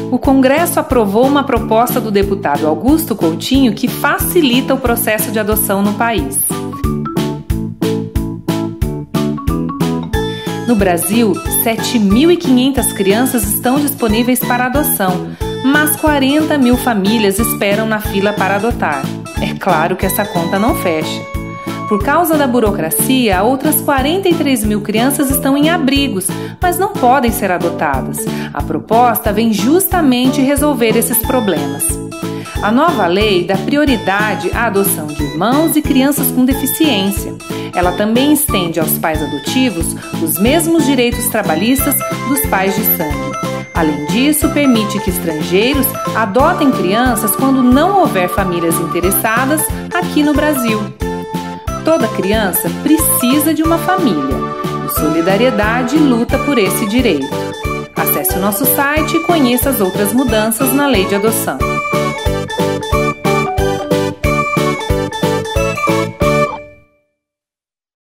O Congresso aprovou uma proposta do deputado Augusto Coutinho que facilita o processo de adoção no país. No Brasil, 7.500 crianças estão disponíveis para adoção, mas 40 mil famílias esperam na fila para adotar. É claro que essa conta não fecha. Por causa da burocracia, outras 43 mil crianças estão em abrigos, mas não podem ser adotadas. A proposta vem justamente resolver esses problemas. A nova lei dá prioridade à adoção de irmãos e crianças com deficiência. Ela também estende aos pais adotivos os mesmos direitos trabalhistas dos pais de sangue. Além disso, permite que estrangeiros adotem crianças quando não houver famílias interessadas aqui no Brasil. Toda criança precisa de uma família. O Solidariedade luta por esse direito. Acesse o nosso site e conheça as outras mudanças na lei de adoção.